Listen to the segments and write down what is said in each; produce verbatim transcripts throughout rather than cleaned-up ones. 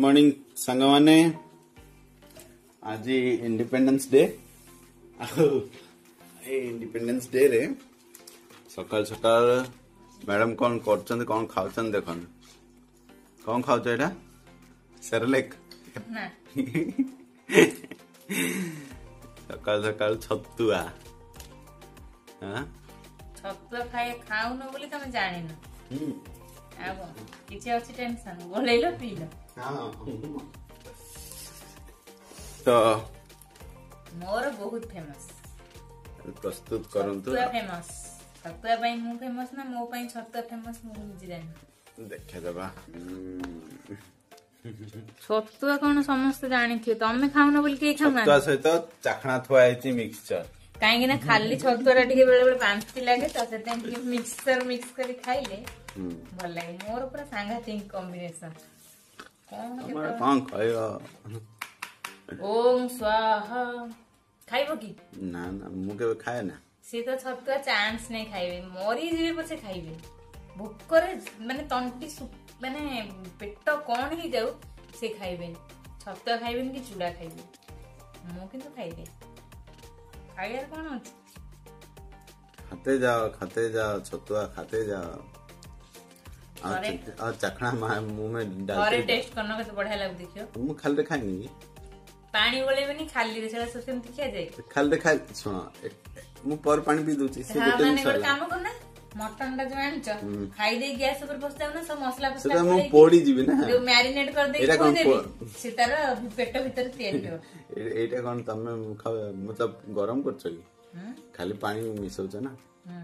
Morning सांग माने आज इंडिपेंडेंस डे इंडिपेंडेंस डे रे सकाल सकाल मैडम कौन कर कौन खाऊन देख कौन खाऊ एटा सेरेलेक सकाल सकाल छतुआ छतुआ खाए खाऊ न बोली तमे जानि न आबो किछि अछि टेंशन बोलैलो पीलो हां तो मोर बहुत फेमस प्रस्तुत करंतु छतुआ फेमस छतुआ पई मु फेमस ना मो पई छतुआ फेमस मु बुझि जानि देखा देबा छतुआ कोन समस्त जानि थियो तमे खाउन बोली के खाउना छतुआ सहित चाखना थुआ आइती मिक्सचर काहे ना खाली छतुआ टिके बेले बेले पांचती लागे त सेते मिक्सचर मिक्स करी खाइले भल लागे मोर पूरा सांघातिक कॉम्बिनेशन हमर कोन खायो ओम स्वाहा खाइबो की ना ना मु के खाए ना से तो छतुआ चांस नहीं खाइबे मरी जीवे पछे खाइबे भूख करे माने तंटी माने पेट कोन ही जाऊ से खाइबे छतुआ खाइबे कि चूड़ा खाइबे मु किंतु खाइबे खाइयार कोन अछि खाते जाओ खाते जाओ छतुआ खाते जाओ और चखना मुंह में डाल अरे टेस्ट करना के तो बढ़िया लाग देखियो मु खाली खाएंगी पानी बोले बनी खाली रे सेला सब सेमति किया जाए खाली खा सुनो मु पर पानी पी दूची से गोटे माने एक काम करना मटन टा जो आनछ खाई दे गैस ऊपर बस जाऊ ना सब मसला पसला से मु पोड़ी जीबी ना जो मैरिनेट कर दे को देबी से तार पेट भीतर तैयारी हो एटा कोन तमे मतलब गरम करछ की खाली पानी मिसौछ ना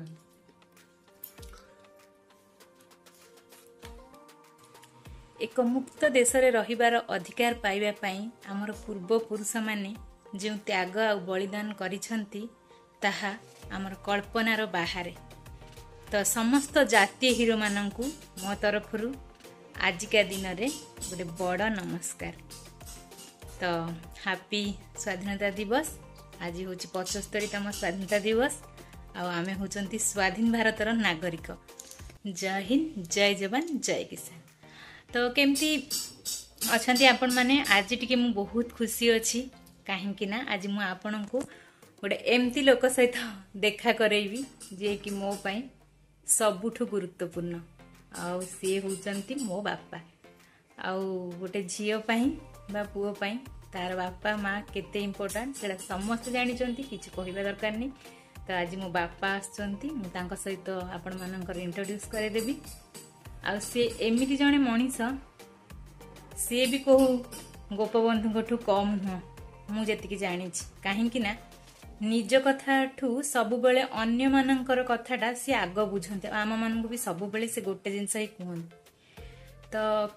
एक मुक्त देश रे रहिबार अधिकार पाइबा पई हमर पूर्व पुरुष माने जो त्याग आ बलिदान करिसंती ताहा हमर कल्पनार बाहरे तो समस्त जातीय हीरो माननकु मो तरफरु आजिका दिन रे गोटे बड़ नमस्कार तो हैप्पी स्वाधीनता दिवस आज होची पचहत्तरतम स्वाधीनता दिवस आ आमे होचंती स्वाधीन भारतर नागरिक जय हिंद जय जवान जय किसान तो केमती अच्छा आपण मैंने आज टी मु बहुत खुशी अच्छी कहीं ना आज मु आपण को गोटे एमती लोक सहित देखा करेबी जे कि मो पाई सबुठु गुरुत्वपूर्ण आउ सी होचंती मो बापा आउ गोटे झील पाई बा पुओ पाई तार बापा माँ केते इम्पोर्टेंट सेटा समस्त जानिचंती किछि कहिबा दरकार नहीं तो आज मो बापा आछंती मु तांका सहित आपण मानकर इंट्रोड्यूस करे देबी आ से एमिति जने मनीष से भी कहू गोपबंधु कम नुह मु जेतिकी जानी कहीं ना निज कथा ठू सब बेले अन्य मानकर कथाटा सी आग बुझते आम मान भी सब बेले से गोटे जिनस ही कहते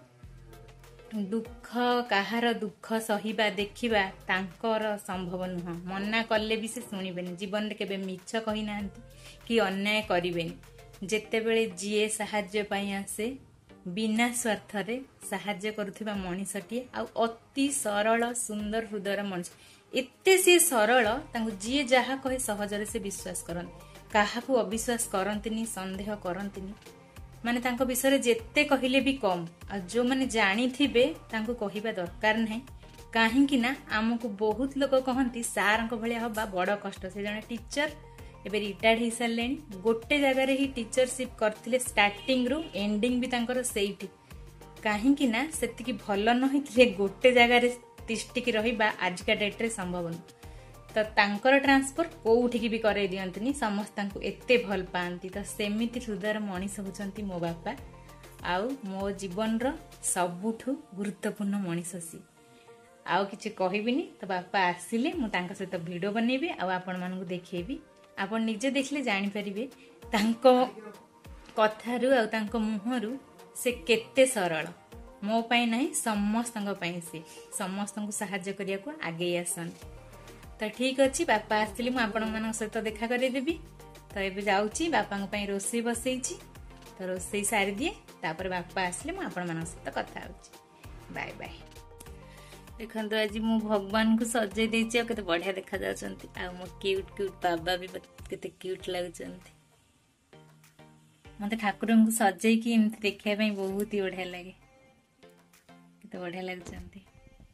तो दुख कहार दुख सहिबा देखिबा तांकर संभव नुह मना कले भी से शुणिबेनी जीवन रे केबे मिछ कहि नांती कि अन्याय करिबेनी जेते बेले जीए साहाज्य पाई आसे बिना स्वार्थ रे साहाज्य करुथिबा मनीषटिए आ अति सरल सुंदर हृदयर मनीष एते से सरल तांको जीए जहा कहे सहजरे से विश्वास करन काहाकू अविश्वास करंतिनी संदेह करंतिनी माने तांको विषय जेते कहिले भी कम आ जो माने जानी थिबे तांको कहिबा दरकार नै काहे कि ना हमकु बहुत लोक कहंती सारंको भलिया हबा बड़ कष्ट से जने टीचर एबे रिटायर्ड हो सारे गोटे जगार ही टीचरशिप करथिले स्टार्टिंग रु एंडिंग भी तांकर सेठी काहे कि ना सेतिकी भल न होइथिले गोटे जगार तिष्टिकी रहिबा आजका डेट रे संभव न तो तांकर ट्रांसफर कोउठी भी करे दियंतनी समस्त तांको एते भल पांती तो सेमिति हृदयर मनीष होचंती मो बापा आउ मो जीवन रो सबुठु गुरुत्वपूर्ण मनीष सी आउ किछि कहिबिनी तो बापा आसिले मु तांका सहित वीडियो बनेबी आ आपण मानकु देखैबी आपण निजे देखले जानि परिबे तांको कथारु आ तांको मुहरु से केते सरल मो पाई नहीं समस्तंग पाई से समस्तंग सहाय्य करिया को आगे आसन तो ठीक अछि बापा आस्तिली मु आपण मानक सहित देखा करे देबी तो एबे जाउची बापांग पाई रोसई बसैची तो रोसई सारी दिए तापर बापा आसले मु आपण मानक सहित कथा होची बाय बाय देखो आज मु भगवान को सजे देछि आ केते बढ़िया देखा जाउछंती आ मो क्यूट क्यूट बाबा भी केते क्यूट लागुछंती मते ठाकुरन को सजे कि एमति देखिया पई बहुत ही बढ़िया लागे तो बढ़िया लगुचंती।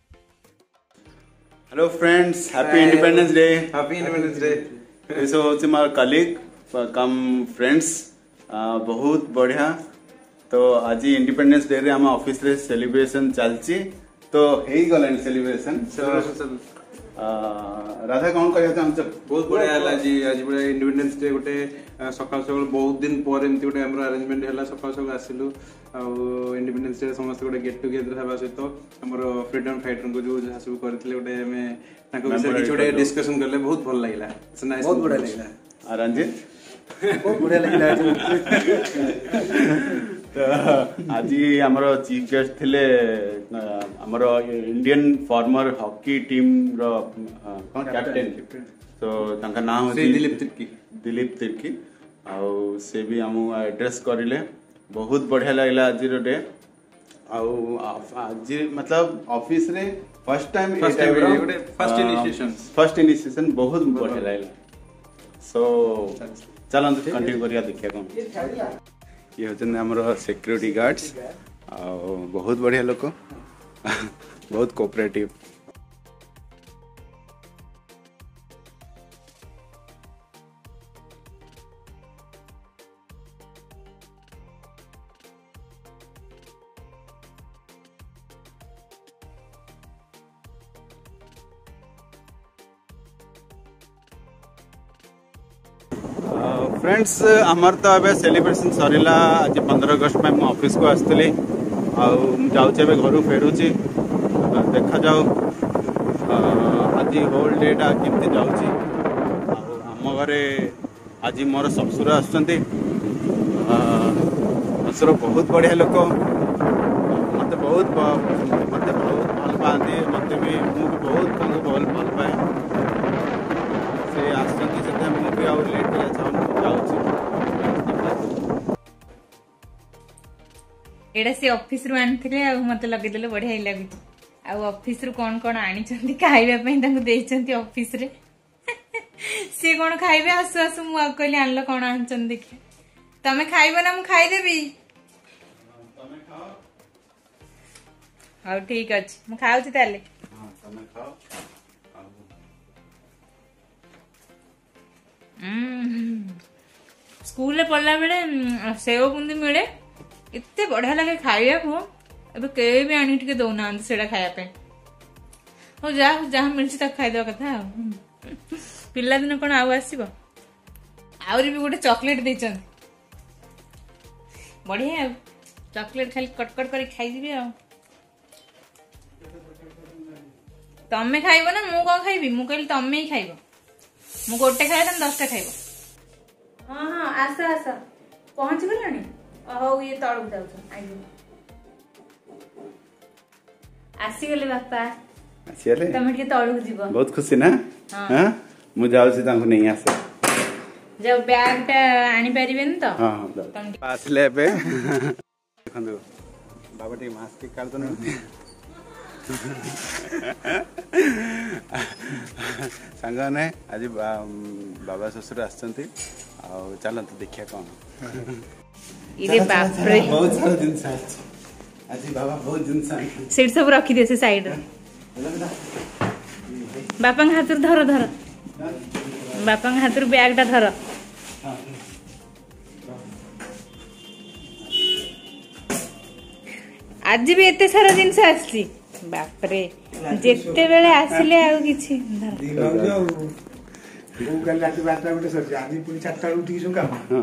Hello friends, happy independence day. Happy independence day. This होची माय कलीग कम फ्रेंड्स, बहुत बढ़िया। तो आज इंडिपेंडेंस डे रे हम ऑफिस रे सेलिब्रेशन चलची, तो हेई गलानी सेलिब्रेशन सेलिब्रेशन राधा कौन कहया चाहछ? बहुत बढ़िया हला जी। आज बड़ा इंडिपेंडेंस डे गोटे सकाल सकाल बहुत दिन पर एमती गोटे हमर अरेंजमेंट हला। सकाल सकाल आसिलु आ इंडिपेंडेंस डे समस्त गोटे गेट टुगेदर हवा सहित हमर फ्रीडम फाइटर को जो जहा सब करथिले गोटे हमें ताको विषय किछ गोटे डिस्कशन करले बहुत भल लागला। बहुत बढ़िया लागला। आ रंजित बहुत बढ़िया लागला। तो आज हमर चीफ गेस्ट थिले हमर इंडियन फॉर्मर हॉकी टीम रो कोन कैप्टन, तो तांका नाम होची दिलीप तिर्की। दिलीप तिर्की आ से भी हम एड्रेस करिले। बहुत बढ़िया लागला आज रो डे। आ आज मतलब ऑफिस रे first time first time first initiation first initiation बहुत बढ़िया लागला। सो चलन तो कंटिन्यू करिया देखिया कोन ये होचन हमर सिक्योरिटी गार्ड्स आ बहुत बढ़िया लोक बहुत कोऑपरेटिव। फ्रेंड्स आमर तो ए सेलिब्रेशन सरला। आज पंद्रह अगस्त में मुझे ऑफिस को आसती आउचे घर फेरुची। देखा जाऊ आज होल डेटा केमती जाऊँगी। आम घरे आज मोर ससुर आसुचंती। ससुर बहुत बढ़िया लोक, मत बहुत मत बहुत भल पाती, मत भी मुझे बहुत भल भल पाए। से आसुचंती से मुझे आउ लेट एड़ा से ऑफिस रु आनिथिले आ मते लगे देले बढ़िया ही लागुच। आ ऑफिस रु कोन कोन आनी चंती खाइबा पई तांको देई चंती ऑफिस रे। से कोन खाइबे आसु आसु मु आ कहली आनलो कोन आन चंती देखि। तमे खाइबो ना मु खाइ देबी? तमे खाओ। हां ठीक अछि, मु खाउची ताले। हां तमे खाओ। हम्म स्कूल ले पढ़ला बेले सेव बुंदी मिले, एते बढ़िया लगे खाइया को। अब के भी आनी टिके दौना सेड़ा खाया पे हो जा जहाँ मिलची तक खाइदेवा कथा। पिला दिन कौन आउ आसीबो? आउरी भी गोटे चॉकलेट देचन बढ़िया। चॉकलेट खाली कटकट करी खाई दिबे। आ तमे खाइबो ना मु को खाइबी? मु कहली तमे ही खाइबो। मु गोटे खाए तम दसटा खाइबो। हाँ हाँ आस आस पहुंच गलानी। हौ ये तळु जाउछ आइबो। आसी गले बापा। आसी गले तमे के तळु जीवो। बहुत खुशी ना? हां मु जाउछी तांको नहीं आसे। जब बैग टा आनी परिबेन तो? हां हां आसले बे देखंदो बाबा टी मास्क के काढ दन। सांग ने आज बाबा ससुर आछंती आ चलंत देखिया कोन। इरे बाप रे बहुत सारा जिंस आज बाबा बहुत जिंस सीट सब रखी दे से साइड रे। बापा हाथ धर धर बापा हाथ बैग टा धर। आज भी एते सारा जिंस आछि बाप रे। जेते बेले आसिले आ किछि धर वो गल रात बारटा बटे सर आदि पुनी चारटा उठी छु काम। हां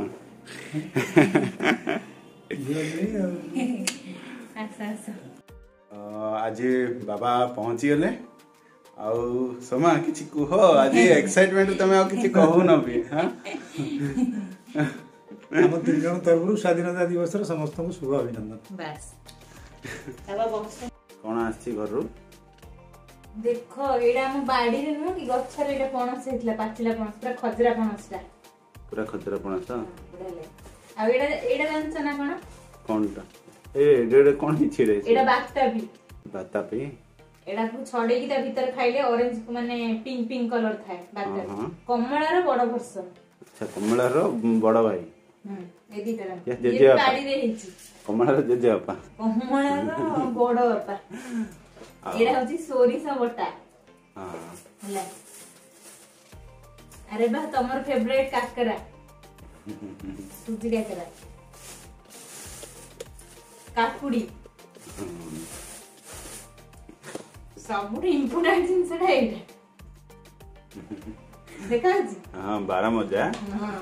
आसा आसा आज बाबा पहुंची गले। आउ समा किछि कुह आज एक्साइटमेंट तमे आ किछि कहू न भी। हां हम तीन जन तरफरु स्वाधीनता दिवस रे समस्त को शुभ अभिनंदन। बस बाबा बक्स कोन आछि घर रु? देखो एडा हम बाड़ी रे न कि गछर एडा पणस हेतला पाचिला पणस पूरा खजरा पणसटा पूरा खजरा पणस। बुढाले आ एडा एडा जानछ ना कोन कोनटा ए एडा कोन हि छिरे? एडा बाता भी बाता पे एडा को छडे कि ता भीतर खाइले ऑरेंज माने पिंक पिंक कलर थाए बाता। कमला रो बड़ वर्ष। अच्छा कमला रो बड़ भाई हम्म ए दी तरह ये जेजे बापा। गाड़ी रे हिची कमलार जेजे बापा कमलार बड़ बापा एडा होची सोरिसा बटा हां हला अरे बा तमर फेवरेट काकरा सुजी काकरा काकुड़ी सबुठ इम्पोर्टेंट जिनसटा एटा देखा जी हां बारा मजा हां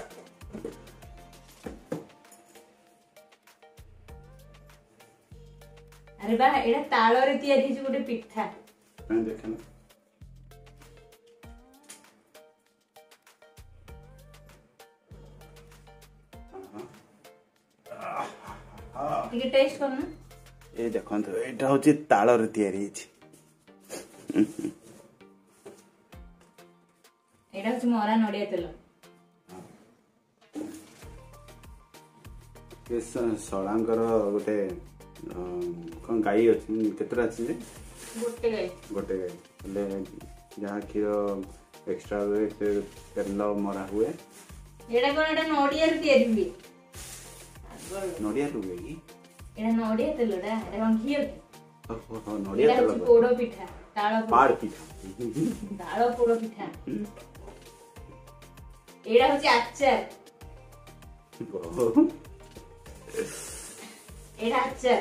अरे बा एटा तालो रे तयारी छि गोटे पिठा मैं देखना ଟିକେ ଟେଷ୍ଟ କରନା ए देखंतु एटा होची ताळ रे तयारी छि एटा होची मोरा नडिया तेल के सळांकर गोटे कोन गाई अछि केतरा अछि जे गोटे गाई गोटे गाई ले जहाँ क्षीर एक्स्ट्रा हुए से तेल मरा हुए एटा कोन एटा नडिया रे तयारी हुए नडिया रुए की एटा नडिया तेलडा एटा कोन घी हो हो नडिया एटा तेल होची पोड़ो पिठा ताଳ पाड़ पिठा ताଳ पोड़ो पिठा एटा होची आचार एटा आचार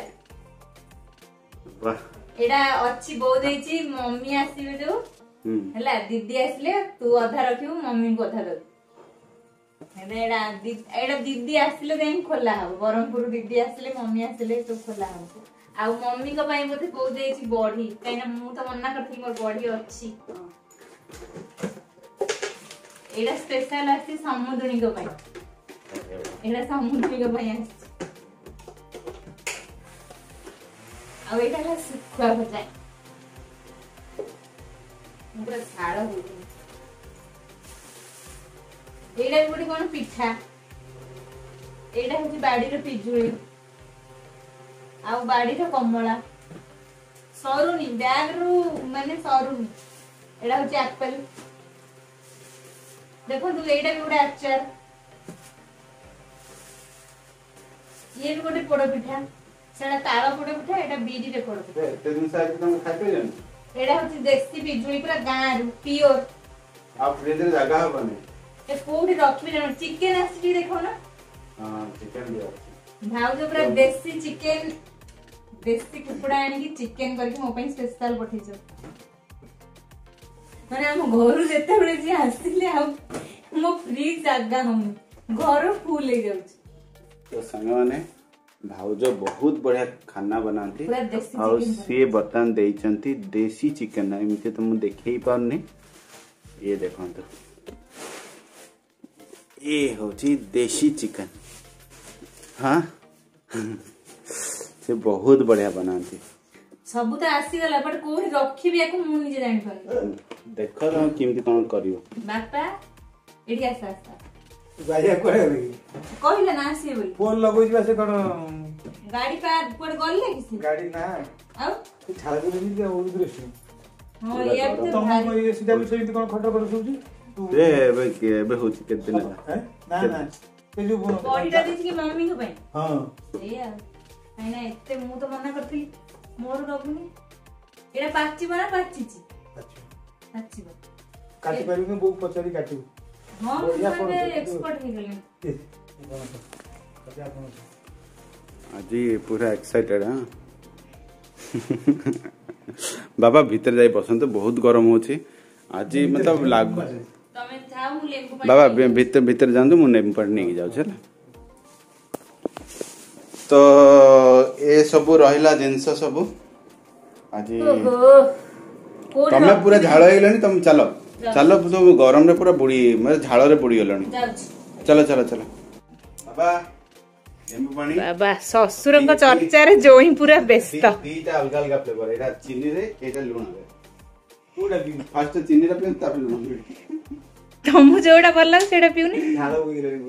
वाह एटा अछि बो देछि मम्मी आसीबे जो हला दीदी आसले तू अधा रखिबू मम्मी को अधा दे एटा एटा दीदी आसले देन खोला हबो बरमपुर दीदी आसले मम्मी आसले तो खोला हबो आ मम्मी को पई बोते बो देछि बढी काइना मु तो मन्ना करथि मोर बढी अछि एटा स्पेशल आसी समुद्रनी को पई एटा समुद्रनी को पई आसी आ एटा ला सुखुआ भजा पूरा झाड़ हो गई एटा गोटे कोन पिठा एटा होची बाडी रे पिजुळी आ बाडी रे कमला सरुनी बैग रु माने सरुनी एटा होची एप्पल देखो तू एटा भी गोटे अचार ये भी गोटे पोड़ पिठा सेटा ताଳ पोड़ पिठा एटा बीरी रे पोड़ पिठा ते दिन साइड तुम खाइ पे जन एटा होची देसी पिजुळी पूरा गां रु प्योर आप फ्रिज रे जगह हबने ए कोठी रखबी जन चिकन आसी देखो ना हां चिकन भी अछि भाव जो पूरा देसी चिकन देसी कुकुड़ा आनी की चिकन करके मो पई स्पेशल पठिছো माने हम घर जेते बेले जी आसीले आ मो फ्रिज जागा हम घर फुल हो जाउछ तो संग माने भाउजो बहुत बढ़िया खाना बनाती पूरा देसी और चिकन सी बतन देइचंती देसी चिकन ना एमते तो मु देखै पारनी ये देखो तो ये होची देसी चिकन हाँ से बहुत बढ़िया बनाती सब तो आसी गला बट कोठी रखिबी याको मु निजे जानि पानी देखो तो किमती कोन करियो बापा एडी आसा आसा गाड़िया कोड़े होगी कहिला ना आसी बोली फोन लगोई बा से कोन गाड़ी पा पर गल्ले किसी गाड़ी ना आउ छाड़ को नहीं दिया वो दृश्य हां ये भी तो तुम भारी ये सीधा भी सही कोन खटर कर सुजी रे बे के बे होची के दिन हैं ना ना ते जो बोलो बॉडीटा देछि कि मम्मी को पई हां ए यार आइना एते मु तो मना करथि मोर रबुनी एटा पाची बना पाची ची अच्छा पाची बा काटी पारू के बहुत पछाड़ी काटू हां बढ़िया मैं पड़ो। एक्सपर्ट हो गेली आज पूरा एक्साइटेड हाँ बाबा भीतर जाई बसंत बहुत गरम होची आज मतलब लागु तमे जाओ मु लेंबू पानी बाबा भे- भीतर भीतर जांदु मु नेम पड़ नहीं जाऊ छला तो ए सब रहिला जिंस सब आज ओहो कोड तमे पूरा झाळ हेलनी तुम चलो चलो तो गरम रे पूरा बुड़ी मतलब झाळ रे बुड़ी गेलनी जाउछ चलो चलो चलो बाबा नेम पानी बाबा ससुरଙ୍କ ଚର୍ଚ୍ଚାରେ जोही पूरा व्यस्त दीटा अलग अलग फ्लेवर एटा चीनी रे एटा लूण रे पूरा भी फर्स्ट चीनी रे पे तापर लूण रे ତମକୁ ଯୋଉଟା ଭଲ ଲାଗେ ସେଇଟା ପିଉନି झाड़ हो गई रे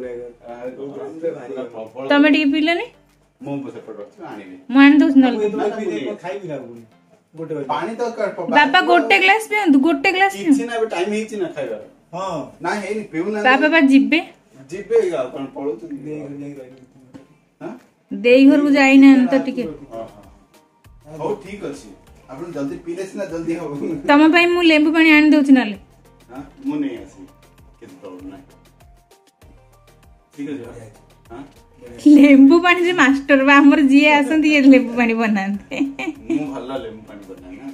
पूरा ତମେ ଟିକେ ପିଇଲନି ମୁଁ ସେପଟ ରଖି ଆଣିବି ମୁଁ ଆଣି ଦଉଛି ये ନହେଲେ तो भी देखो खाई भी ना पूरी गोटे बार पानी तो कर ବାପା ଗୋଟେ ଗ୍ଲାସ ପିଅନ୍ତୁ ଗୋଟେ ଗ୍ଲାସ ପିଅନ୍ତୁ କିଛି ନା ଏବେ ଟାଇମ ହେଇଛି ନା ଖାଇବାର हां ନା ହେଇନି ପିଉ ନା ବାପା ବାପା ଯିବେ ଯିବେ ଗା କଣ ପଳଉଛନ୍ତି ଦେଇ ଘରକୁ ଯାଇନା ତ ଟିକେ ହଉ ଠିକ ଅଛି ଆପଣ ଜଲ୍ଦି ପିଲେ ସିନା ଜଲ୍ଦି ହବ ତମ ପାଇଁ ମୁଁ ଲେମ୍ବୁ ପାଣି ଆଣି ଦଉଛି ନହେଲେ ହଁ ମୁଁ ନେଇ ଆସି କିଛି ପ୍ରୋବ୍ଲେମ ନାହିଁ ଠିକ ଅଛି ହଁ ଲେମ୍ବୁ ପାଣି ଯେ ମାଷ୍ଟର ବା ଆମର ଯିଏ ଆସନ୍ତି ଇଏ ଲେମ୍ବୁ ପାଣି ବନାନ୍ତି ମୁଁ ଭଲ ଲେମ୍ବୁ ପାଣି ବନାଏ ନା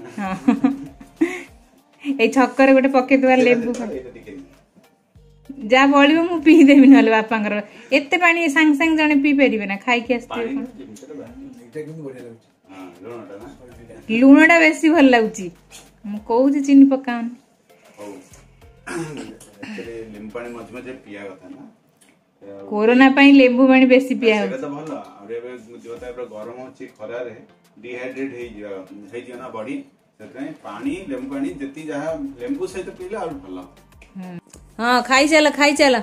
ଏଇ ଛକରେ ଗୋଟେ ପକେଇଦବା ଲେମ୍ବୁ ପାଣି ଯାହା ବଳିବ ମୁଁ ପିଇଦେବି ନହେଲେ ବାପାଙ୍କର ଏତେ ପାଣି ସାଙ୍ଗେ ସାଙ୍ଗେ ଜଣେ ପିଇ ପାରିବେ ନା ଖାଇକି ଆସିଥିବେ ଲୁଣ ଟା ବେଶୀ ଭଲ ଲାଗୁଛି ମୁଁ କହୁଛି ଚିନି ପକାଉନି ଲେମ୍ବୁ ପାଣି ମଝି ମଝି ପିଇବା କଥା ନା कोरोना पाई लेंबू पानी बेसी पिया हो तो भलो अरे जो टाइप गरम होची खरारे डिहाइड्रेट हे जिवा हे जिना बॉडी सेतै पानी लेंबू पानी जति जहा लेंबू सहित पीले और भलो हां खाई चला खाई चला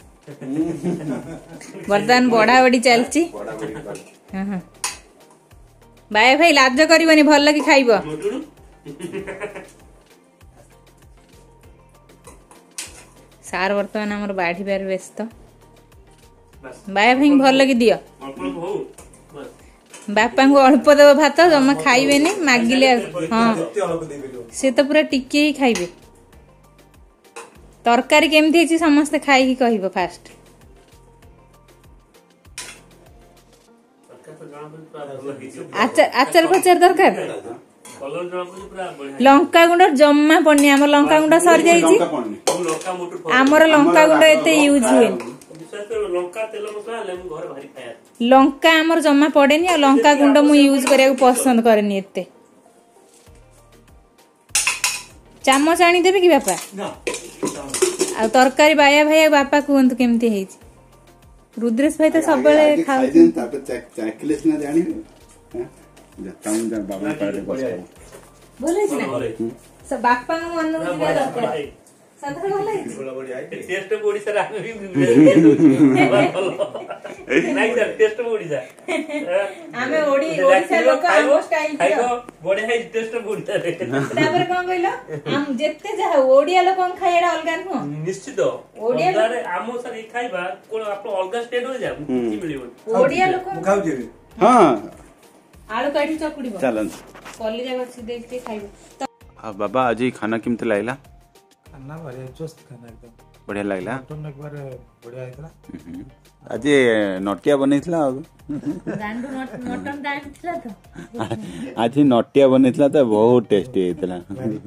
वर्तमान बड़ा बड़ी चलची बड़ा बड़ी हां हां बाय भाई लाज करबनी भल कि खाइबो सार वर्तमान हमर बाढ़ी बार व्यस्त बाया भाई भल कि दियो बापा को अल्प देव भात जमा खाइबे नहीं मागिले हाँ से तो पूरा टिके ही खाइबे तरकारी केमती है समस्ते खाई कहबो फास्ट आचार आचार फचार दरकार लंका गुंड जम्मा पड़नी आम लंका गुंड सरी जाई आमर लंका गुंड एते यूज हुए लंका आमर जमा पड़ेनी और लंका गुंड मु यूज करिया पसंद करेनी एते चामच आनी देबे कि बापा आ तरकारी बाया भाई बापा कहंतु केमती हेछि रुद्रेश भाई तो सब बेले खाउ तापर चैकलेस ना जानी हां जता हम बाबा पारे बस बोले छी ना सब बापा को मन में दरकार संतरा बोले टेस्ट बोडी सर आमे भी नहीं सर टेस्ट बोडी जा आमे ओडी ओडिसा लोक आम स्टाइल खाइबो बोडी है टेस्ट बोडी सर तापर कोन कहलो हम जत्ते जा ओडिया लोक खाइडा अलगा न निश्चित ओडिया रे आमो सर ई खाइबा कोन आपन अलगा स्टेट हो जा की मिलिबो ओडिया लोक खाउ जे हां आलू काटी चकुड़ीबो चलन कॉलेज बच्ची देखते खाइबो हां बाबा आज खाना केमते लागला खाना बढ़िया चोस्त खाना एकदम बढ़िया लागला मटन एक बार बढ़िया आइतला आज नटिया बनैतला गांडू मटन दांतला तो आज नटिया बनैतला तो बहुत टेस्टी हेतला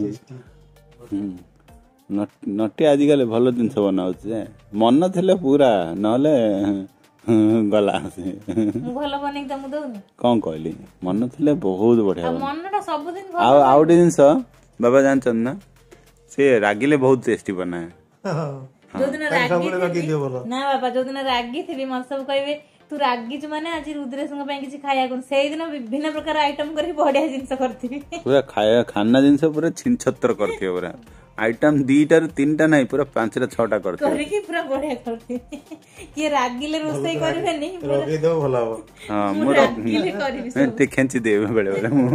नटिया आज काले भलो जिंस बनाउछ मन थिले पूरा नहले गला मु भलो बनै त मु दउनी कोन कहली मन थिले बहुत बढ़िया मनटा सब दिन आ आउटे जिंस बाबा जानछन ना से रागिले बहुत टेस्टी बनाए जो दिन रागी ना बाबा जो दिन रागी थी मत सब कहबे तू रागी छु माने आज रुद्रेश के पई किछि खाया कोन सेई दिन विभिन्न प्रकार आइटम करी बढ़िया जिंस करथि पूरा खाया खाना जिंस पूरा छिनछत्र करथि पूरा आइटम दीटा तीनटा नहीं पूरा पांचटा छटा करथि करी की पूरा बढ़िया करथि के रागिले रोसई करबे नहीं रगे दो भला हो हां मु रागिले करबी सब ते खेंची देबे बेले बेले मु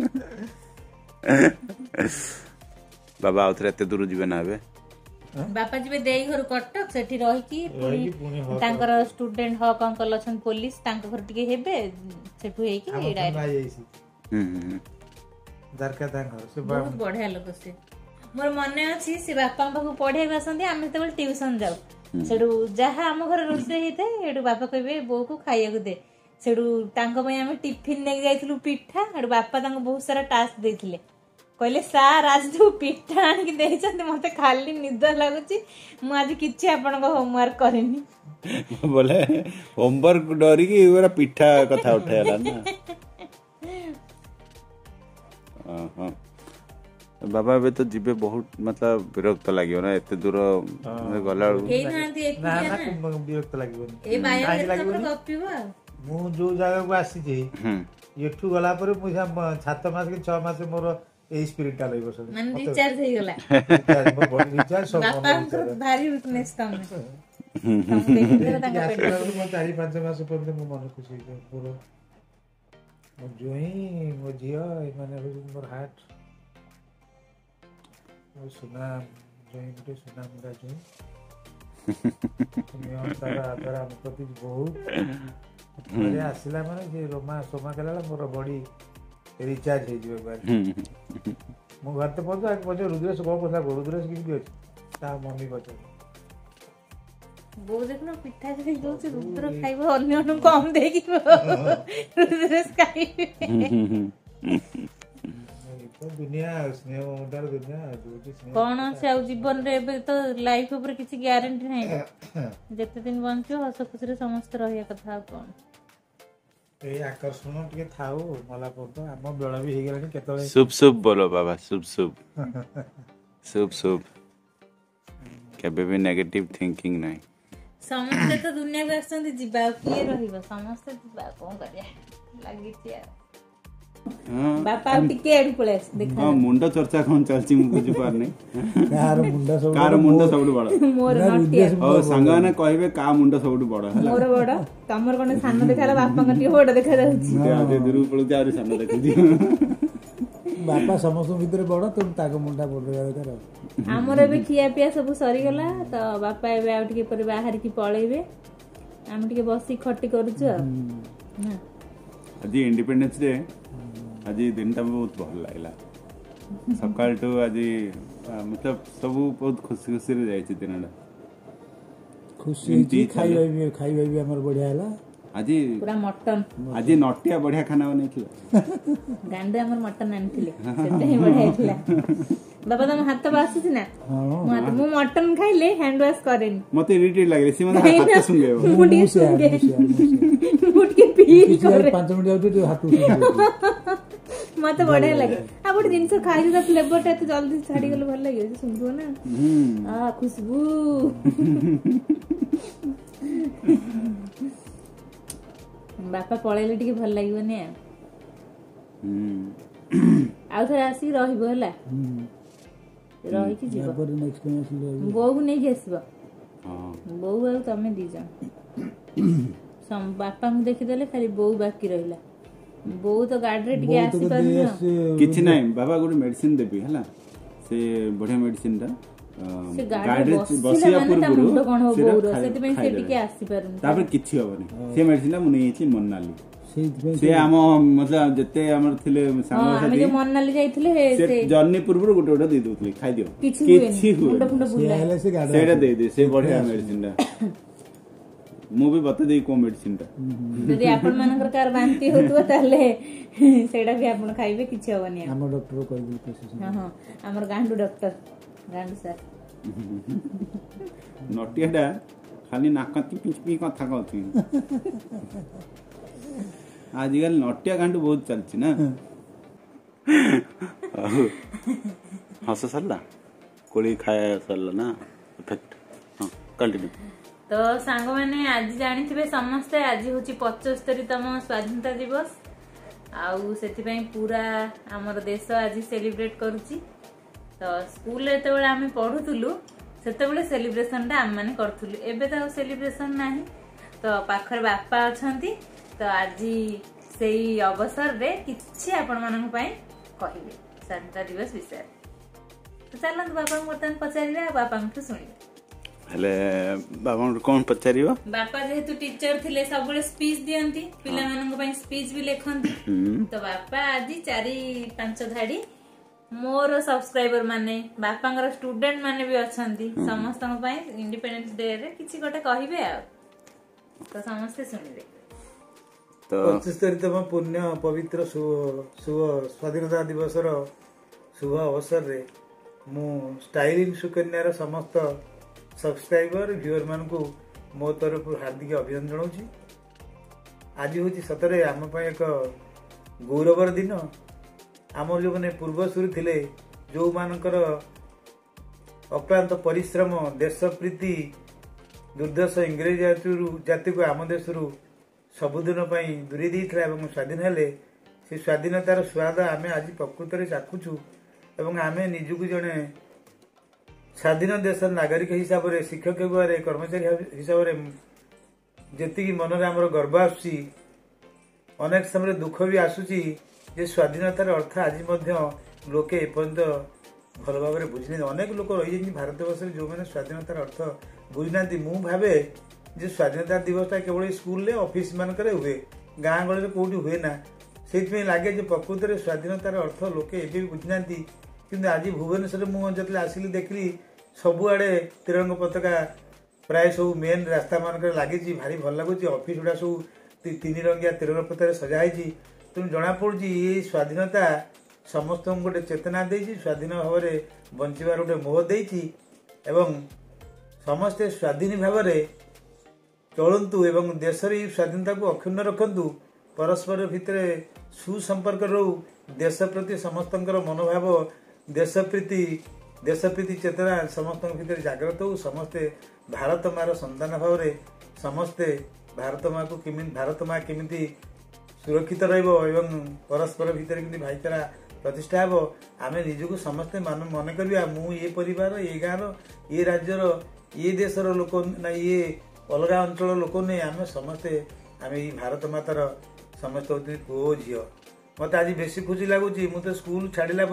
बाबा आउथरे एते दूर जीवे ना बे बापा जीवे देई घर कटक सेठी रही की तांकर स्टूडेंट हक अंकल अछन पुलिस तांक घर टिके हेबे सेठु हेई की डायरेक्ट हम्म दरका तांकर से बहुत बढ़िया लोक से मोर मने अछि से बापा पाखु पढे आसंती आमे तेबल ट्यूशन जाऊ सेडू जहा हम घर रोसे हेते एडू बापा कहबे बो को खाइया को दे सेडू तांको पय आमे टिफिन ने जाइथलु पिठा एडू बापा तांको बहुत सारा टास्क देथिले कहले सार आज तू पिठा आन के देछन मते खाली निद लागुची मु आज किछि आपन को होमवर्क करिनी बोले होमवर्क डरी की पूरा पिठा कथा उठायला ना हां बाबा बे तो जीवे बहुत मतलब विरक्त लागियो ना एते दूर गला ए नांती एक ना ना विरक्त लागियो ए बाया के गप्पीबो मु जो जगह को आसी जे एठू गला पर मु सात मास के छह मास मोर ए स्पिरिट टा लइबो सब मन रिचार्ज हे गला मोर बॉडी रिचार्ज सब बापा भारी वीकनेस तम तम देखिले तांका पेट मो चार पांच मास पर मु मन खुशी पूरा मो जोई मो जियो माने मोर हार्ट मो सुना जोई गुटे सुना मुंडा जोई ସ୍ନେହ ତାର ଆଦର ଆମ ପ୍ରତି ବହୁତ ଥରେ ଆସିଲା ମାନେ ସେ ରୋମା সোমা କଲା ମୋର ବଡି ରିଚାର୍ଜ ହେଇଯିବ କୁଆଡେ। ମୁଁ ଘରେ ତ ପହଞ୍ଚୁ ଆଗ ପଚାର ରୁଦ୍ରେଶ କଣ କଥା କହୁ ରୁଦ୍ରେଶ କେମିତି ଅଛି ତା ମମି ପଚାର ବୋଉ ଦେଖୁନ ପିଠା ଯଦି ଦଉଛି ରୁଦ୍ର ଖାଇବ ଅନ୍ୟମାନଙ୍କୁ କମ ଦେଇକି ରୁଦ୍ରେଶ ଖାଇବେ। ଦୁନିଆ ସ୍ନେହ ମମତାର ଦୁନିଆ ଯୋଉଠି ସ୍ନେହ କଣ ଅଛି ଆଉ ଜୀବନରେ ଏବେ ତ ଲାଇଫ ଉପରେ କିଛି ଗ୍ୟାରେଣ୍ଟି ନାହିଁ। ଯେତେ ଦିନ ବଞ୍ଚିବ ହସ ଖୁସିରେ ସମସ୍ତେ ରହିବା କଥା ଆଉ କଣ। ଏଇ ଆକର୍ଷଣ ଟିକେ ଥାଉ ମଲା ପର୍ଯ୍ୟନ୍ତ ଆମ ବେଳ ବି ହେଇଗଲାଣି କେତେବେଳେ शुभ शुभ बोलो बाबा शुभ शुभ शुभ शुभ केबे भी नेगेटिव थिंकिंग नहीं। ସମସ୍ତେ ତ ଦୁନିଆକୁ ଆସୁଛନ୍ତି ଯିବା ଆଉ କିଏ ରହିବ ସମସ୍ତେ ଯିବା ଆଉ କଣ କରିବା ଲାଗିଛି ଆଉ। ବାପା ଆଉ ଟିକେ ଆଡୁ ପଳେଇ ଆସ ଦେଖା ହଁ ମୁଣ୍ଡ ଚର୍ଚ୍ଚା କଣ ଚାଲିଛି ମୁଁ ବୁଝି ପାରୁନି। କାହାର ମୁଣ୍ଡ ସବୁ କାର ମୁଣ୍ଡ ସବୁଠୁ ବଡ ମୋର ନଟିଆ ଆଉ ସାଙ୍ଗମାନେ କହିବେ କା ମୁଣ୍ଡ ସବୁଠୁ ବଡ ହେଲା। ମୋର ବଡ ତମର କଣ ସାନ ଦେଖାଲା ବାପାଙ୍କ ଟିକେ ବଡ ଦେଖାଯାଉଛି। ଦୂରକୁ ପଳଉଛି ଆହୁରି ସାନ ଦେଖୁଛି। ବାପା ସମସ୍ତଙ୍କ ଭିତରେ ବଡ ତେଣୁ ତାଙ୍କ ମୁଣ୍ଡଟା ବଡ ରହିବା ଦରକାର। ଆମର ଏବେ ଖିଆ ପିଆ ସବୁ ସରିଗଲା ତ ବାପା ଏବେ ଆଉ ଟିକେ ପରେ ବାହାରିକି ପଳେଇବେ ଆମେ ଟିକେ ବସି ଖଟି କରୁଛୁ ଆଉ। ଆଜି ଇଣ୍ଡିପେଣ୍ଡେନ୍ସ ଡେ ଆଜି ଦିନଟା ବହୁତ ଭଲ ଲାଗିଲା ସକାଳଠୁ ଆଜି मतलब ସବୁ ବହୁତ ଖୁସି ଖୁସିରେ ଯାଇଛି ଦିନଟା। ଖୁସି ହେଇଛି ଖାଇବା ବି ଖାଇବା ବି ଆମର ବଢିଆ ହେଲା ଆଜି ପୁରା ମଟନ ଆଜି ନଟିଆ ବଢିଆ ଖାନା ବନେଇଥିଲା ଗାଣ୍ଡେ ଆମର ମଟନ ଆଣିଥିଲେ ସେଟା ହିଁ ବଢିଆ ହେଇଥିଲା। ବାବା ତମ ହାତ ବାସୁଛି ନା ମୁଁ ମଟନ ଖାଇଲେ ହ୍ୟାଣ୍ଡ ୱାଶ କରେନି ମତେ ଇରିଟେଟ ଲାଗେ ସେ ମତେ ହାତ ସୁଙ୍ଗେଇବ ମୁଁ ଟିକେ ସୁଙ୍ଗେ ମୁଁ ଟିକେ ଫିଲ୍ କରେ ପାଞ୍ଚ ମିନିଟ୍ ଯାଉଛି ହାତ ମତେ ବଢିଆ ଲାଗେ ଆଉ ଗୋଟେ ଜିନିଷ ଖାଇଲେ ତା ଫ୍ଲେଭର ଟା ଏତେ ଜଲ୍ଦି ଛାଡିଗଲେ ଭଲ ଲାଗିବ ଯେ ସୁଙ୍ଗିବ ନା ଆ ଖୁସବୁ ବାପା ପଳେଇଲେ ଟିକେ ଭଲ ଲାଗିବନି ଆଉ ଆଉ ଥରେ ଆସିକି ରହିବ ହେଲା ରହିକି ଯିବ ବୋଉକୁ ନେଇକି ଆସିବ ବୋଉ ଆଉ ତମେ ଦି ଜଣ ବାପାଙ୍କୁ ଦେଖିଦେଲେ ଖାଲି ବୋଉ ବାକି ରହିଲା ବୋଉ ତ ଗାଡିରେ ଟିକେ ଆସିପାରୁନି କିଛି ନାହିଁ ବାବା ଗୋଟେ ମେଡିସିନ ଦେବି ହେଲା ସେ ବଢିଆ ମେଡିସିନ ଟା ଗାଡିରେ ବସିବା ପୂର୍ବରୁ ସେଥିପାଇଁ ସେ ଟିକେ ଆସିପାରୁନି ତାପରେ କିଛି ହବନି ସେ ମେଡିସିନ ଟା ମୁଁ ନେଇଯାଇଛି ମନାଲି ସେ ଆମ ମତଲବ ଯେତେ ଆମର ଥିଲେ ସାଙ୍ଗସାଥି ମନାଲି ଯାଇଥିଲେ ଜର୍ଣ୍ଣି ପୂର୍ବରୁ ଗୋଟେ ଗୋଟେ ଦେଇ ଦଉଥିଲେ ଖାଇଦିଅ କିଛି ହୁଏ ସେଇଟା ଦେଇଦିଏ ସେ ବଢିଆ ମେଡିସିନ ଟା ମୁଁ ବି ବତେଇ ଦେଇ କୋଉ ମେଡିସିନ ଟା ଯଦି ଆପଣ ମାନଙ୍କର କାହାର ବାନ୍ତି ହଉଥିବ ତାହେଲେ ସେଇଟା ବି ଆପଣ ଖାଇବେ କିଛି ହବନି ଆମ ଡକ୍ଟର କହିବେ ହଁ ହଁ ଆମର ଗାଣ୍ଡୁ ଡକ୍ଟର ଗାଣ୍ଡୁ ସାର୍ ନଟିଆ ଟା ଖାଲି ନାକତି ପିଚ ପିଚ କଥା କହୁଛି ଆଜିକାଲି ନଟିଆ ଗାଣ୍ଡୁ ବହୁତ ଚାଲିଛି ନା ହସ ସରିଲା କୋଳି ଖାଇବା ସରିଲା ନା ହଁ କଣ୍ଟିନ୍ୟୁ ତ ସାଙ୍ଗମାନେ ଆଜି ଜାଣିଥିବେ ସମସ୍ତେ ଆଜି ହଉଛି ପଞ୍ଚସ୍ତରୀତମ ସ୍ୱାଧୀନତା ଦିବସ ଆଉ ସେଥିପାଇଁ ପୁରା ଆମର ଦେଶ ଆଜି ସେଲିବ୍ରେଟ କରୁଛି ତ ସ୍କୁଲରେ ଯେତେବେଳେ ଆମେ ପଢୁଥିଲୁ ସେତେବେଳେ ସେଲିବ୍ରେସନଟା ଆମେ ମାନେ କରୁଥିଲୁ ଏବେ ତ ଆଉ ସେଲିବ୍ରେସନ ନାହିଁ ତ ପାଖରେ ବାପା ଅଛନ୍ତି ତ ଆଜି ସେଇ ଅବସରରେ କିଛି ଆପଣ ମାନଙ୍କ ପାଇଁ କହିବେ ସ୍ୱାଧୀନତା ଦିବସ ବିଷୟରେ ତ ଚାଲନ୍ତୁ ବାପାଙ୍କୁ ବର୍ତ୍ତମାନ ପଚାରିବା ଆଉ ବାପାଙ୍କଠୁ ଶୁଣିବା ହେଲେ ବାବାଙ୍କୁ କଣ ପଚାରିବ ବାପା ଯେହେତୁ ଟିଚର ଥିଲେ ସବୁବେଳେ ସ୍ପିଚ ଦିଅନ୍ତି ପିଲାମାନଙ୍କ ପାଇଁ ସ୍ପିଚ ବି ଲେଖନ୍ତି ତ ବାପା ଆଜି ଚାରି ପାଞ୍ଚ ଧାଡି ମୋର ସବସ୍କ୍ରାଇବର ମାନେ ବାପାଙ୍କର ଷ୍ଟୁଡେଣ୍ଟ ମାନେ ବି ଅଛନ୍ତି ସମସ୍ତଙ୍କ ପାଇଁ ଇଣ୍ଡିପେଣ୍ଡେନ୍ସ ଡେ ରେ କିଛି ଗୋଟେ କହିବେ ଆଉ ତ ସମସ୍ତେ ଶୁଣିବେ ପଞ୍ଚସ୍ତରୀତମ ପୁଣ୍ୟ ପବିତ୍ର ସ୍ୱାଧୀନତା ଦିବସର ଶୁଭ ଅବସରରେ ମୁଁ ଷ୍ଟାଇଲିଂ ସୁକନ୍ୟାର ସମସ୍ତ ସବସ୍କ୍ରାଇବର ଭିଉଅର ମାନଙ୍କୁ ମୋ ତରଫରୁ ହାର୍ଦ୍ଦିକ ଅଭିନନ୍ଦନ ଜଣାଉଛି ଆଜି ହେଉଛି ସତରେ ଆମ ପାଇଁ ଏକ ଗୌରବର ଦିନ ଆମର ଯେଉଁମାନେ ପୂର୍ବସୂରୀ ଥିଲେ ଯେଉଁମାନଙ୍କର ଅକ୍ଳାନ୍ତ ପରିଶ୍ରମ ଦେଶ ପ୍ରୀତି ଦୁର୍ଦ୍ଦଶ ଇଂରେଜ ଜାତିରୁ ଜାତିକୁ ଆମ ଦେଶରୁ ସବୁଦିନ ପାଇଁ ଦୂରେଇ ଦେଇଥିଲା ଏବଂ ସ୍ୱାଧୀନ ହେଲେ ସେ ସ୍ୱାଧୀନତାର ସ୍ୱାଦ ଆମେ ଆଜି ପ୍ରକୃତରେ ଚାଖୁଛୁ ଏବଂ ଆମେ ନିଜକୁ ଜଣେ ସ୍ୱାଧୀନ ଦେଶର ନାଗରିକ ହିସାବରେ ଶିକ୍ଷକ ଭାବରେ କର୍ମଚାରୀ ହିସାବରେ ଯେତିକି ମନରେ ଆମର ଗର୍ବ ଆସୁଛି ଅନେକ ସମୟରେ ଦୁଃଖ ବି ଆସୁଛି ଯେ ସ୍ୱାଧୀନତାର ଅର୍ଥ ଆଜି ମଧ୍ୟ ଲୋକେ ଏପର୍ଯ୍ୟନ୍ତ भल भाव में बुझी अनेक लोक रही भारत वर्ष जो मैंने स्वाधीनतार अर्थ बुझी ना मु भावे जे स्वाधीनता दिवसटा केवल स्कूल ऑफिस मानक हुए गाँ गहली कौटी हुए ना से लगे जे प्रकृत में स्वाधीनतार अर्थ लोके एवं भी बुझी ना कि आज भुवनेश्वर मुझे आसिली देखली सबुआड़े तिरंग पताका प्राय सब मेन रास्ता मानक लगी भारी भल लगुच ऑफिस गुड़ा सब तीन रंगिया तिरंग पताका सजाई तेणु जना पड़ी ये स्वाधीनता समस्त गोटे चेतना देती स्वाधीन भाव में बंचार गोटे मोह देती एवं समस्ते स्वाधीन भाव में चलतु एवं देश स्वाधीनता को अक्षुण्ण रखु परस्पर भितर सुसंपर्क रहू देश प्रति समस्त मनोभाव देश प्रीति देश प्रीति चेतना समस्त भितर जागृत हो समस्ते भारत मार संतान भाव में समस्ते भारत माँ को किमी भारत माँ केमी सुरक्षित रही परस्पर भितर कि भाईचारा प्रतिष्ठा हे आम निजक समस्ते मान मन करा मु ये परिवार ये गाँव ये राज्यर ये देशर लोक ना ये अलग अंचल लोक नहीं आम समस्ते आम ये भारत मातार समस्त पुओ झी मत आज बेसी खुशी लगुच मुझे स्कूल छाड़ा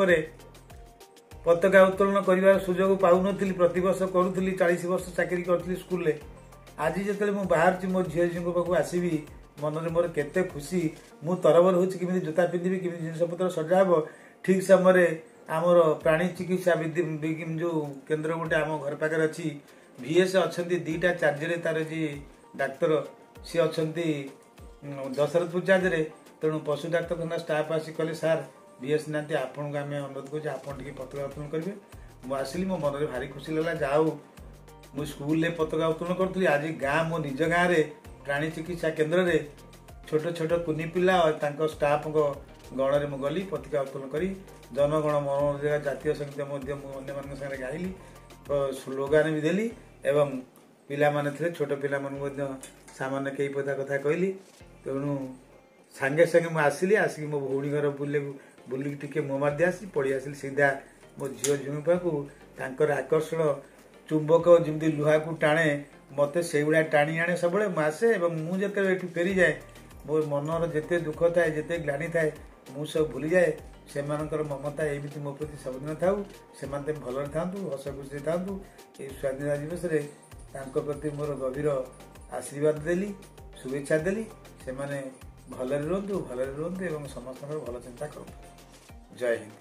पताका उत्तोलन कर सुजोग पाऊन प्रति वर्ष करूली चालीस वर्ष चाकरी करी स्कूल आज जो मुझे बाहर मो झी झी पाक आसबि मन में मोर केते खुशी मु तरबर हो जोता पिंधि कि जिनपतर सजा हे ठीक समय आमर प्राणी चिकित्सा जो केन्द्र गोटे आम घर पाखे अच्छी भीएस अच्छा दीटा चार्जर तार जी डाक्तर सी अच्छा दशरथपुर चार्जर तेणु पशु डाक्तखाना स्टाफ आसी कहले सार भीएस ना आपन को आम अनुरोध कर पताका उत्तोलन करेंगे मुझे आसली मो मन में भारी खुशी लगा जाऊ मु स्कूल पताका उत्तोलन करी आज गाँ मो निज गाँव में प्राणी चिकित्सा केन्द्र में छोट छोट कुनी पिला और तांको स्टाफ गण में गली पताका उत्तोलन करी जनगण मन जातीय संगीत अन्य साथ गाइली स्लोगान भी देली एवं पिला माने थे छोट पिला सामान्य कई पता कथा कहली तेणु सांगे सांगे मुझे आसली आसिक मो भौणी घर बुले बुलिक टिके मुँह मारदे आसी पड़ी आसली सीधा मो झील झुमी पाक आकर्षण चुंबक जमी लुहा को टाणे मत से भाया टाणी आने सब आसे मुझे फेरी जाए मो मनर जिते दुख थाए जिते ग्लानि थाए मु सब भूली जाए से ममता एमती मो प्रति सबुदिन था से भल था हस खुशी था ये स्वाधीनता दिवस प्रति मोर गभीर आशीर्वाद देली शुभेच्छा देली से भल रुहतु भल रुहतु एवं समस्त भल चिंता करूँ। जय हिंद।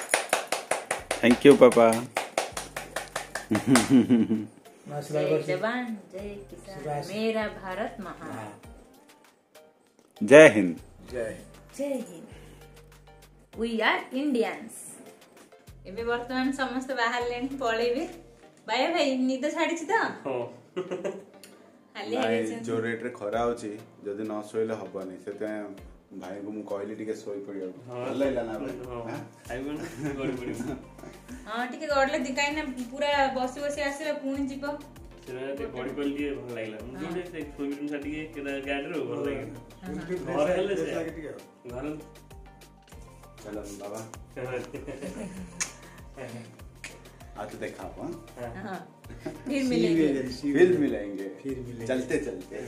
थैंक यू पापा। जय जवान जय किसान मेरा भारत महान। जय हिंद। जय हिंद। जय हिंद। We are Indians. एबे वर्तमान समस्त बाहर लेनी पळेबे बाय भाई निद छाड़ी तो हां भाई जो रेट रे खरा होची जदी न सोइले हबनी सेते भाई को मु कहली टिके सोई पड़ियो भल लागला ना भाई हां आइबो ना गड़ी पड़ी हां टिके गडले दिकाई ना पूरा बसी बसी आसीला पुणी जीव सेना ते बॉडी कर लिए भल लागला जोडे से सोई मिनिट सा टिके केदा गाडी रो भल लागला घर हेले से घर चलो बाबा आज देखा अपन हां फिर मिलेंगे फिर मिलेंगे फिर मिलेंगे चलते चलते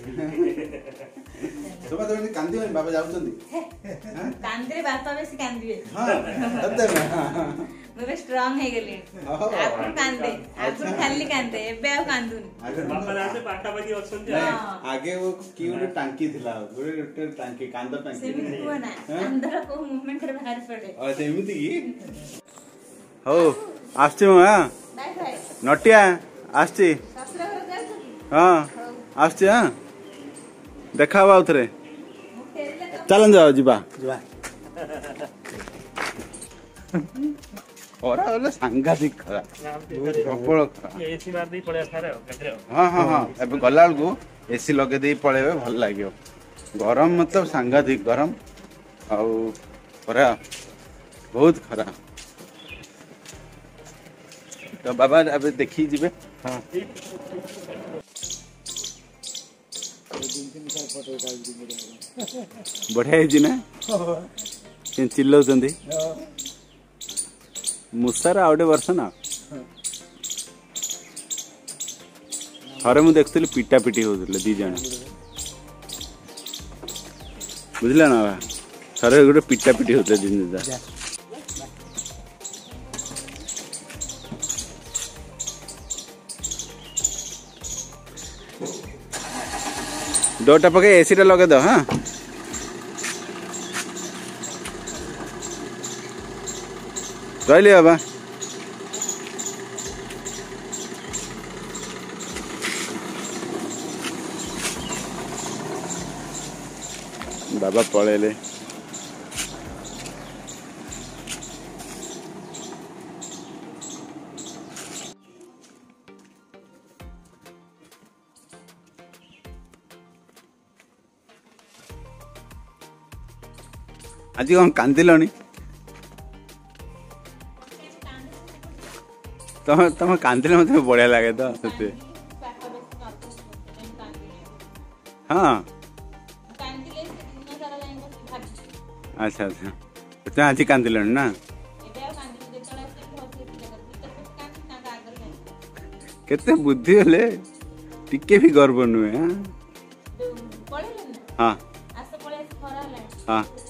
सुबह तो कांदी में बाबा जाउछंदी कांदे बापा बेसी कांदीबे हां तब दे मैं स्ट्रांग हे गेली आपन कांदे आपन खाली कांदे एबे आ कांदुनी बापा राते पाटाबाजी अछंती आगे वो की ଗୋଟେ टांकी थिला ଗୋଟେ टांकी कांदा टांकी सेमी को ना अंदर को मूवमेंट रे बाहर पड़े और सेमिति की हो आस्ती हां बाय बाय नटिया आस्ती ससुर घर जाउ हां आस्ती हां देखा बा उतरे चलन जाओ जीवा जीवा और वाला सांघातिक खरा प्रबल खरा एसी मार दी पड़े थारे गजरे हां हां हां अब गलाल को एसी लगे दे पळेबे भल लागियो गरम मतलब सांघातिक गरम आउ खरा बहुत खरा तो बाबा अब देखी जीवे हां बढ़िया है ना चिल्लाउ मुसार आउटे वर्ष ना थरे मु देखुली पिटा पिटी होते दी जन बुझल ना थरे गोटे पिटा पिटी होते दिन डोरटा पके एसी टा लगे दो। हाँ रही बाबा। बाबा पळेले। आज कौन कांदिलनी? तुम तुम कांदिले मत बढ़िया लगे तो से। हाँ अच्छा अच्छा तुम आज कांदिलनी ना? केते बुद्धि हेले टिके भी गर्व नुहे। हाँ हाँ हाँ